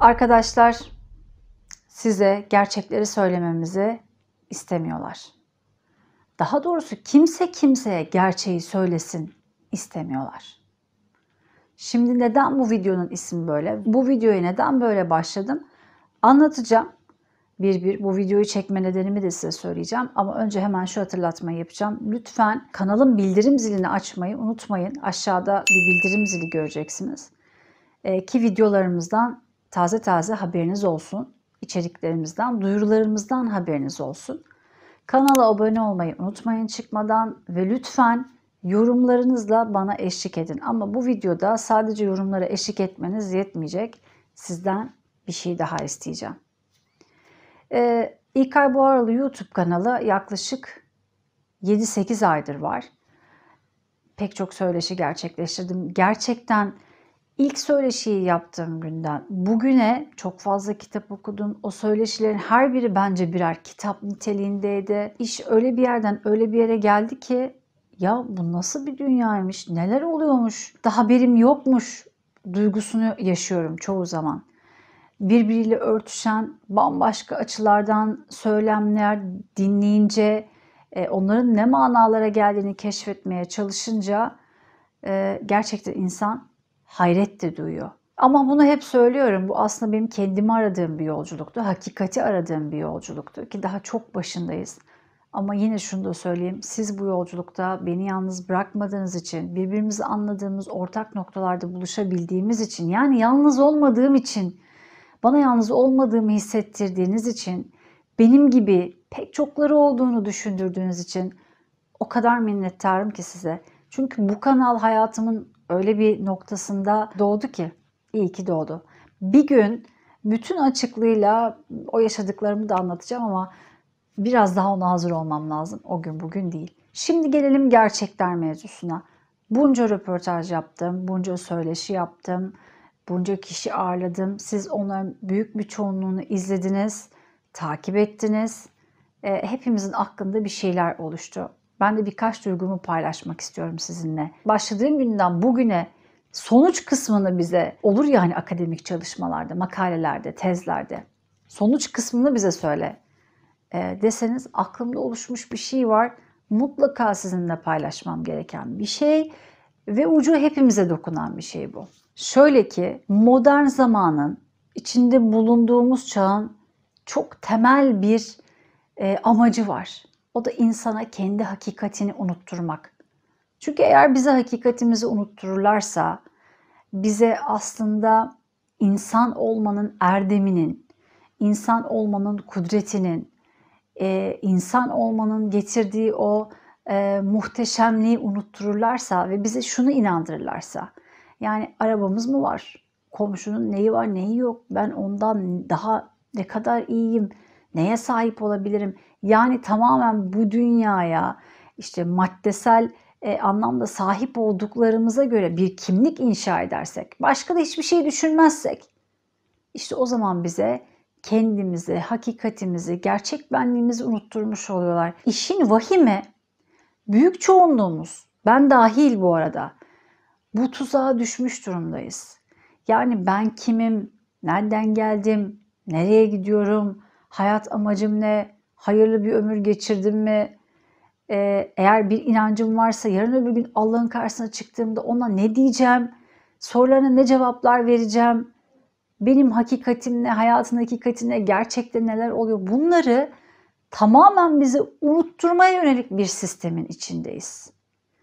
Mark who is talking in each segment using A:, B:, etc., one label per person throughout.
A: Arkadaşlar size gerçekleri söylememizi istemiyorlar. Daha doğrusu kimse kimseye gerçeği söylesin istemiyorlar. Şimdi neden bu videonun ismi böyle? Bu videoya neden böyle başladım? Anlatacağım. Bu videoyu çekme nedenimi de size söyleyeceğim. Ama önce hemen şu hatırlatmayı yapacağım. Lütfen kanalın bildirim zilini açmayı unutmayın. Aşağıda bir bildirim zili göreceksiniz. Ki videolarımızdan taze taze haberiniz olsun. İçeriklerimizden, duyurularımızdan haberiniz olsun. Kanala abone olmayı unutmayın çıkmadan ve lütfen yorumlarınızla bana eşlik edin. Ama bu videoda sadece yorumlara eşlik etmeniz yetmeyecek. Sizden bir şey daha isteyeceğim. İlkay Boğaralı YouTube kanalı yaklaşık 7-8 aydır var. Pek çok söyleşi gerçekleştirdim. Gerçekten ilk söyleşiyi yaptığım günden bugüne çok fazla kitap okudum. O söyleşilerin her biri bence birer kitap niteliğindeydi. İş öyle bir yerden öyle bir yere geldi ki ya bu nasıl bir dünyaymış, neler oluyormuş, daha haberim yokmuş duygusunu yaşıyorum çoğu zaman. Birbiriyle örtüşen bambaşka açılardan söylemler dinleyince, onların ne manalara geldiğini keşfetmeye çalışınca gerçekten insan hayret de duyuyor. Ama bunu hep söylüyorum. Bu aslında benim kendimi aradığım bir yolculuktu. Hakikati aradığım bir yolculuktu ki daha çok başındayız. Ama yine şunu da söyleyeyim. Siz bu yolculukta beni yalnız bırakmadığınız için, birbirimizi anladığımız ortak noktalarda buluşabildiğimiz için, yani yalnız olmadığım için, bana yalnız olmadığımı hissettirdiğiniz için, benim gibi pek çokları olduğunu düşündürdüğünüz için o kadar minnettarım ki size. Çünkü bu kanal hayatımın öyle bir noktasında doğdu ki, iyi ki doğdu. Bir gün bütün açıklığıyla o yaşadıklarımı da anlatacağım ama biraz daha ona hazır olmam lazım. O gün bugün değil. Şimdi gelelim gerçekler mevzusuna. Bunca röportaj yaptım, bunca söyleşi yaptım, bunca kişi ağırladım. Siz onların büyük bir çoğunluğunu izlediniz, takip ettiniz. Hepimizin aklında bir şeyler oluştu. Ben de birkaç duygumu paylaşmak istiyorum sizinle. Başladığım günden bugüne sonuç kısmını bize olur ya hani akademik çalışmalarda, makalelerde, tezlerde. Sonuç kısmını bize söyle deseniz aklımda oluşmuş bir şey var. Mutlaka sizinle paylaşmam gereken bir şey ve ucu hepimize dokunan bir şey bu. Şöyle ki modern zamanın içinde bulunduğumuz çağın çok temel bir amacı var. O da insana kendi hakikatini unutturmak. Çünkü eğer bize hakikatimizi unuttururlarsa bize aslında insan olmanın erdeminin, insan olmanın kudretinin, insan olmanın getirdiği o muhteşemliği unuttururlarsa ve bize şunu inandırırlarsa, yani arabamız mı var? Komşunun neyi var, neyi yok? Ben ondan daha ne kadar iyiyim? Neye sahip olabilirim? Yani tamamen bu dünyaya işte maddesel anlamda sahip olduklarımıza göre bir kimlik inşa edersek, başka da hiçbir şey düşünmezsek, işte o zaman bize kendimizi, hakikatimizi, gerçek benliğimizi unutturmuş oluyorlar. İşin vahimi büyük çoğunluğumuz, ben dahil bu arada, bu tuzağa düşmüş durumdayız. Yani ben kimim, nereden geldim, nereye gidiyorum, hayat amacım ne, hayırlı bir ömür geçirdim mi, eğer bir inancım varsa yarın öbür gün Allah'ın karşısına çıktığımda ona ne diyeceğim, sorularına ne cevaplar vereceğim, benim hakikatim ne, hayatın hakikati ne, gerçekte neler oluyor, bunları tamamen bize unutturmaya yönelik bir sistemin içindeyiz.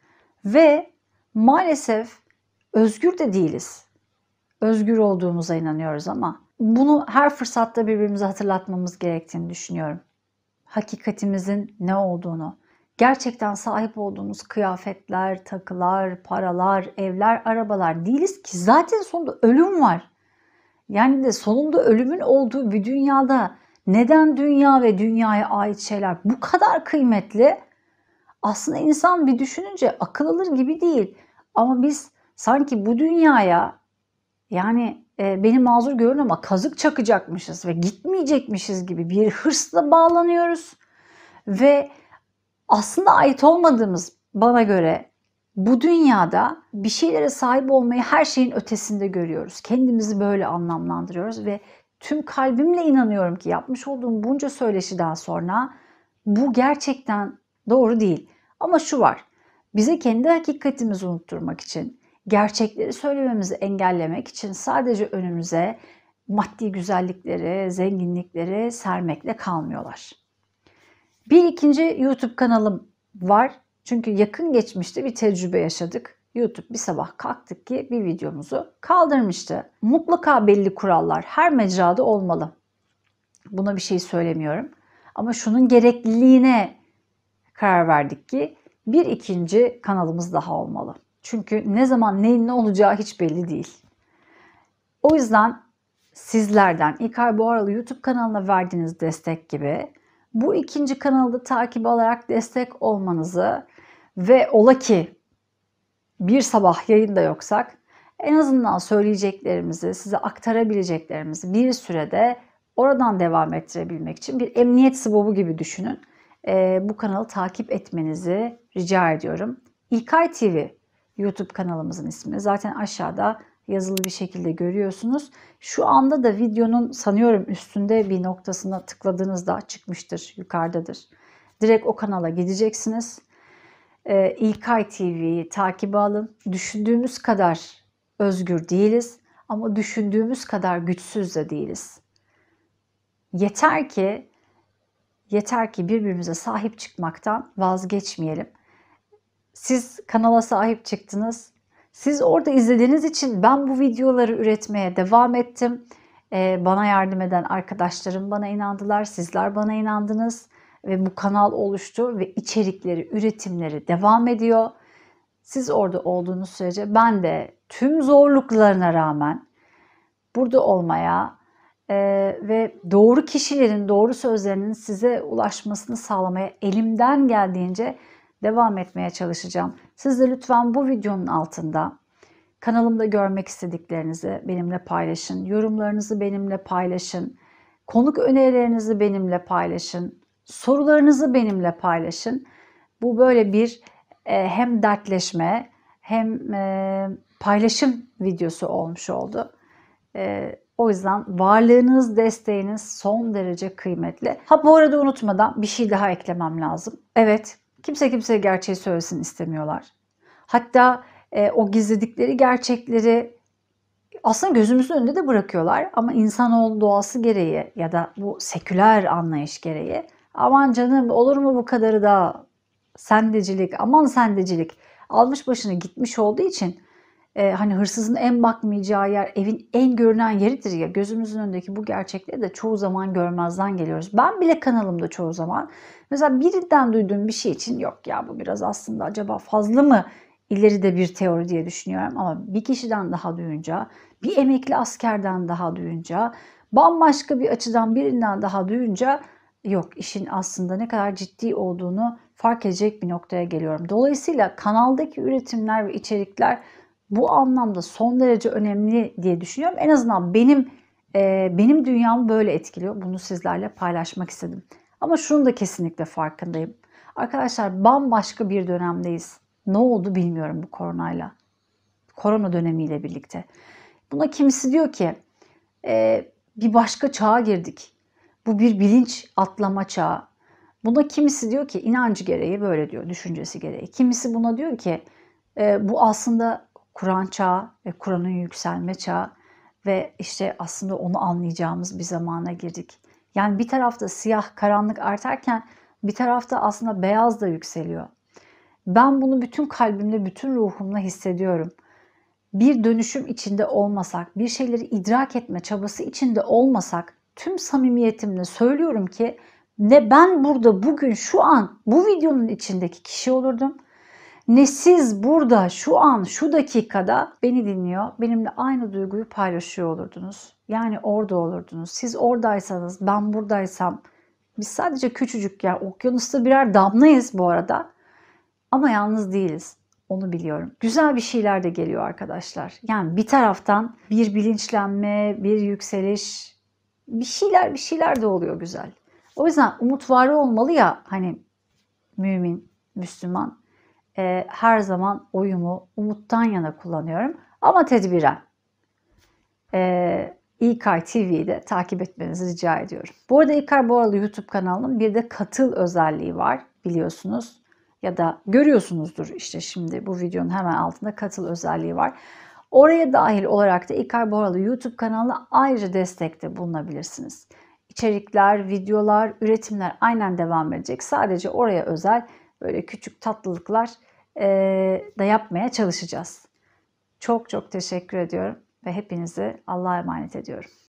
A: Ve maalesef özgür de değiliz. Özgür olduğumuza inanıyoruz ama bunu her fırsatta birbirimize hatırlatmamız gerektiğini düşünüyorum. Hakikatimizin ne olduğunu, gerçekten sahip olduğumuz kıyafetler, takılar, paralar, evler, arabalar değiliz ki zaten sonunda ölüm var. Yani de sonunda ölümün olduğu bir dünyada neden dünya ve dünyaya ait şeyler bu kadar kıymetli? Aslında insan bir düşününce akıl alır gibi değil. Ama biz sanki bu dünyaya yani beni mazur görün ama kazık çakacakmışız ve gitmeyecekmişiz gibi bir hırsla bağlanıyoruz. Ve aslında ait olmadığımız bana göre Bu dünyada bir şeylere sahip olmayı her şeyin ötesinde görüyoruz. Kendimizi böyle anlamlandırıyoruz ve tüm kalbimle inanıyorum ki yapmış olduğum bunca söyleşiden sonra bu gerçekten doğru değil. Ama şu var, bize kendi hakikatimizi unutturmak için, gerçekleri söylememizi engellemek için sadece önümüze maddi güzellikleri, zenginlikleri sermekle kalmıyorlar. Bir ikinci YouTube kanalım var. Çünkü yakın geçmişte bir tecrübe yaşadık. YouTube bir sabah kalktık ki bir videomuzu kaldırmıştı. Mutlaka belli kurallar her mecrada olmalı. Buna bir şey söylemiyorum. Ama şunun gerekliliğine karar verdik ki bir ikinci kanalımız daha olmalı. Çünkü ne zaman neyin ne olacağı hiç belli değil. O yüzden sizlerden İlkay Boğaralı YouTube kanalına verdiğiniz destek gibi bu ikinci kanalı da takip alarak destek olmanızı ve ola ki bir sabah yayında yoksak en azından söyleyeceklerimizi, size aktarabileceklerimizi bir sürede oradan devam ettirebilmek için bir emniyet sıvabı gibi düşünün. Bu kanalı takip etmenizi rica ediyorum. İlkay TV YouTube kanalımızın ismi. Zaten aşağıda yazılı bir şekilde görüyorsunuz. Şu anda da videonun sanıyorum üstünde bir noktasına tıkladığınızda çıkmıştır, yukarıdadır. Direkt o kanala gideceksiniz. İlkay TV'yi takibe alın. Düşündüğümüz kadar özgür değiliz ama düşündüğümüz kadar güçsüz de değiliz. Yeter ki birbirimize sahip çıkmaktan vazgeçmeyelim. Siz kanala sahip çıktınız. Siz orada izlediğiniz için ben bu videoları üretmeye devam ettim. Bana yardım eden arkadaşlarım bana inandılar, sizler bana inandınız ve bu kanal oluştu ve içerikleri, üretimleri devam ediyor. Siz orada olduğunuz sürece ben de tüm zorluklarına rağmen burada olmaya ve doğru kişilerin doğru sözlerinin size ulaşmasını sağlamaya elimden geldiğince devam etmeye çalışacağım. Siz de lütfen bu videonun altında kanalımda görmek istediklerinizi benimle paylaşın. Yorumlarınızı benimle paylaşın. Konuk önerilerinizi benimle paylaşın. Sorularınızı benimle paylaşın. Bu böyle bir hem dertleşme hem paylaşım videosu olmuş oldu. O yüzden varlığınız, desteğiniz son derece kıymetli. Ha bu arada unutmadan bir şey daha eklemem lazım. Evet, kimse kimseye gerçeği söylesin istemiyorlar. Hatta o gizledikleri gerçekleri aslında gözümüzün önünde de bırakıyorlar ama insanoğlu doğası gereği ya da bu seküler anlayış gereği aman canım olur mu bu kadarı da sendecilik, aman sendecilik almış başını gitmiş olduğu için hani hırsızın en bakmayacağı yer evin en görünen yeridir ya, gözümüzün önündeki bu gerçekleri de çoğu zaman görmezden geliyoruz. Ben bile kanalımda çoğu zaman mesela birinden duyduğum bir şey için yok ya bu biraz aslında acaba fazla mı ileride bir teori diye düşünüyorum ama bir kişiden daha duyunca, bir emekli askerden daha duyunca, bambaşka bir açıdan birinden daha duyunca yok işin aslında ne kadar ciddi olduğunu fark edecek bir noktaya geliyorum. Dolayısıyla kanaldaki üretimler ve içerikler bu anlamda son derece önemli diye düşünüyorum. En azından benim dünyamı böyle etkiliyor. Bunu sizlerle paylaşmak istedim. Ama şunun da kesinlikle farkındayım. Arkadaşlar bambaşka bir dönemdeyiz. Ne oldu bilmiyorum bu koronayla. Korona dönemiyle birlikte. Buna kimisi diyor ki bir başka çağa girdik. Bu bir bilinç atlama çağı. Buna kimisi diyor ki inancı gereği böyle diyor, düşüncesi gereği. Kimisi buna diyor ki bu aslında Kur'an çağı ve Kur'an'ın yükselme çağı ve işte aslında onu anlayacağımız bir zamana girdik. Yani bir tarafta siyah, karanlık artarken bir tarafta aslında beyaz da yükseliyor. Ben bunu bütün kalbimle, bütün ruhumla hissediyorum. Bir dönüşüm içinde olmasak, bir şeyleri idrak etme çabası içinde olmasak, tüm samimiyetimle söylüyorum ki ne ben burada bugün şu an bu videonun içindeki kişi olurdum, ne siz burada şu an şu dakikada beni dinliyor, benimle aynı duyguyu paylaşıyor olurdunuz. Yani orada olurdunuz. Siz oradaysanız, ben buradaysam, biz sadece küçücük yani okyanusta birer damlayız bu arada. Ama yalnız değiliz. Onu biliyorum. Güzel bir şeyler de geliyor arkadaşlar. Yani bir taraftan bir bilinçlenme, bir yükseliş, bir şeyler de oluyor güzel. O yüzden umut var olmalı ya hani mümin, Müslüman. her zaman oyumu umuttan yana kullanıyorum. Ama tedbiren. İlkay TV'yi de takip etmenizi rica ediyorum. Bu arada İlkay Boralı YouTube kanalının bir de katıl özelliği var biliyorsunuz. Ya da görüyorsunuzdur işte şimdi bu videonun hemen altında katıl özelliği var. Oraya dahil olarak da İlkay Boralı YouTube kanalına ayrıca destekte bulunabilirsiniz. İçerikler, videolar, üretimler aynen devam edecek. Sadece oraya özel böyle küçük tatlılıklar da yapmaya çalışacağız. Çok çok teşekkür ediyorum ve hepinizi Allah'a emanet ediyorum.